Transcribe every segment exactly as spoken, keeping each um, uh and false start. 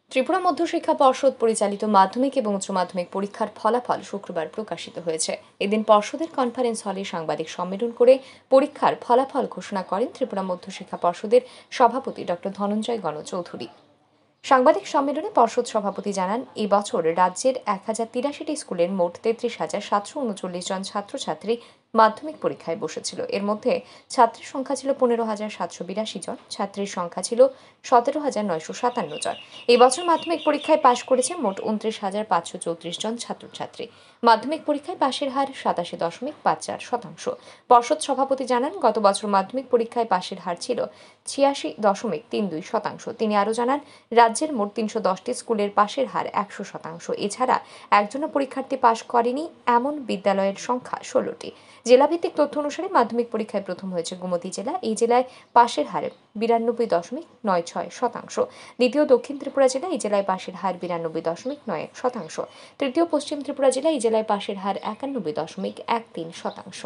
ত্রিপুরা মধ্যশিক্ষা পর্ষদ পরিচালিত মাধ্যমিক এবং উচ্চ মাধ্যমিক পরীক্ষার ফলাফল শুক্রবার প্রকাশিত হয়েছে। এদিন পর্ষদের কনফারেন্স হলে সাংবাদিক সম্মেলন করে পরীক্ষার ফলাফল ঘোষণা করেন ত্রিপুরা মধ্যশিক্ষা পর্ষদের সভাপতি ডক্টর ধনঞ্জয় গণ চৌধুরী। সাংবাদিক সম্মেলনে পর্ষদ সভাপতি জানান, এই বছর রাজ্যের এক হাজার তিরাশিটি স্কুলের মোট তেত্রিশ হাজার সাতশো উনচল্লিশ জন ছাত্রছাত্রী মাধ্যমিক পরীক্ষায় বসেছিল। এর মধ্যে ছাত্রের সংখ্যা ছিল পনেরো হাজার সাতশো বিরাশি জন, ছাত্রীর সংখ্যা ছিল সতেরো হাজার নয়শো সাতান্ন জন। এই বছর মাধ্যমিক পরীক্ষায় পাশ করেছে মোট উনত্রিশ হাজার পাঁচশো চৌত্রিশ জন ছাত্রছাত্রী। মাধ্যমিক পরীক্ষায় পাশের হার সাতাশি দশমিক পাঁচ চার শতাংশ। পর্ষদ সভাপতি জানান, গত বছর মাধ্যমিক পরীক্ষায় পাশের হার ছিল ছিয়াশি দশমিক তিন দুই শতাংশ। তিনি আরও জানান, রাজ্যের মোট তিনশো দশটি স্কুলের পাশের হার একশো শতাংশ। এছাড়া একজনও পরীক্ষার্থী পাশ করেনি এমন বিদ্যালয়ের সংখ্যা ষোলোটি। জেলাভিত্তিক তথ্য অনুসারে মাধ্যমিক পরীক্ষায় প্রথম হয়েছে গোমতী জেলা। এই জেলায় পাশের হার বিরানব্বই দশমিক নয় ছয় শতাংশ। দ্বিতীয় দক্ষিণ ত্রিপুরা জেলা, এই জেলায় পাশের হার বিরানব্বই দশমিক নয় এক শতাংশ। তৃতীয় পশ্চিম ত্রিপুরা জেলা, এই জেলায় পাশের হার একানব্বই দশমিক এক তিন শতাংশ।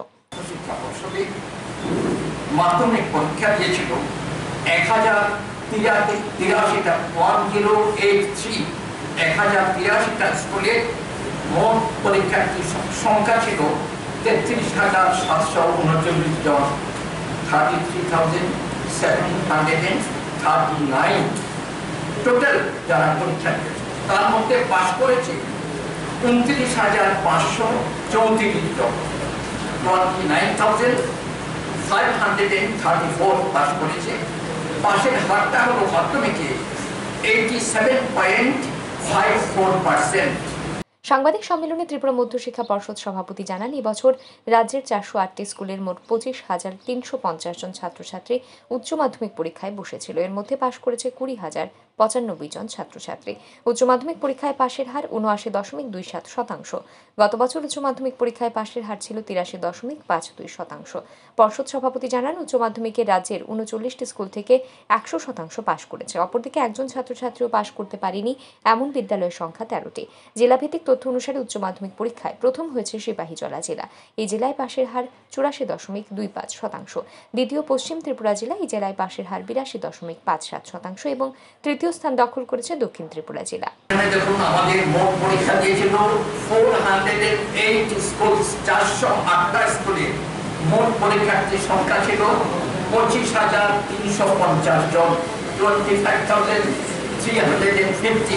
মাধ্যমিক পরীক্ষা দিয়েছিল এক হাজার তিরাশিটা ওয়ান জিরো এইট থ্রি এক হাজার তিরাশিটা স্কুলে মোট পরীক্ষার্থীর সংখ্যা ছিল তেত্রিশ হাজার সাতশো উনচল্লিশ জন, thirty three thousand seven hundred and thirty nine total যারা পরীক্ষা দিয়েছে। তার মধ্যে পাশ করেছে উনত্রিশ হাজার পাঁচশো চৌত্রিশ জন, twenty nine thousand five hundred and thirty four পাশ করেছে। পাশের হারটা হলো মাধ্যমিকে eighty seven point five four percent. সাংবাদিক সম্মেলনে ত্রিপুরা মধ্যশিক্ষা পর্ষদ সভাপতি জানান, এবছর রাজ্যের চারশো আটটি স্কুলের মোট পঁচিশ হাজার তিনশো পঞ্চাশ জন ছাত্রছাত্রী উচ্চ মাধ্যমিক পরীক্ষায় বসেছিল। এর মধ্যে পাশ করেছে কুড়ি হাজার পঁচানব্বই জন ছাত্রছাত্রী। উচ্চ মাধ্যমিক পরীক্ষায় পাশের হার উনআশি দশমিক দুই সাত শতাংশ। গত বছর উচ্চ মাধ্যমিক পরীক্ষায় পাশের হার ছিল তিরাশি দশমিক পাঁচ দুই শতাংশ। পর্ষদ সভাপতি জানান, উচ্চ মাধ্যমিকে রাজ্যের উনচল্লিশটি স্কুল থেকে একশো শতাংশ পাশ করেছে। অপরদিকে একজন ছাত্রছাত্রীও পাশ করতে পারেনি এমন বিদ্যালয়ের সংখ্যা তেরোটি। জেলাভিত্তিক তথ্য অনুসারে উচ্চ মাধ্যমিক পরীক্ষায় প্রথম হয়েছে সিপাহীজলা জেলা। এই জেলায় পাশের হার চুরাশি দশমিক দুই পাঁচ শতাংশ। দ্বিতীয় পশ্চিম ত্রিপুরা জেলা, এই জেলায় পাশের হার বিরাশি দশমিক পাঁচ সাত শতাংশ এবং তৃতীয় স্থান দখল করেছে দক্ষিণ ত্রিপুরা জেলা। দেখুন, আমাদের মোট পরীক্ষা দিয়েছিল ফোর হান্ড্রেড এইট স্কুল, চারশো আটটা স্কুলে মোট পরীক্ষার্থীর সংখ্যা ছিল পঁচিশ হাজার তিনশো পঞ্চাশ জন, twenty five thousand three hundred and fifty.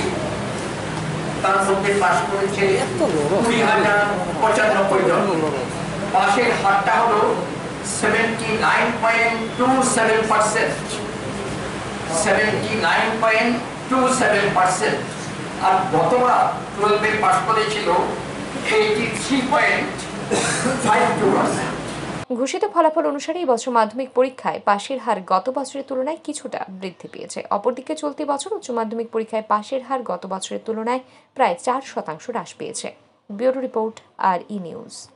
তার মধ্যে পাশ করেছে কুড়ি হাজার পঁচানব্বই জন। পাশের হারটা হলো seventy nine point two seven percent seventy nine point two seven percent. আর গতবার টুয়েলভে পাশ করেছিল eighty three point five two percent. ঘোষিত ফলাফল অনুসারে এই বছর মাধ্যমিক পরীক্ষায় পাশের হার গত বছরের তুলনায় কিছুটা বৃদ্ধি পেয়েছে। অপরদিকে চলতি বছর উচ্চ মাধ্যমিক পরীক্ষায় পাশের হার গত বছরের তুলনায় প্রায় চার শতাংশ হ্রাস পেয়েছে। Bureau report, R E news.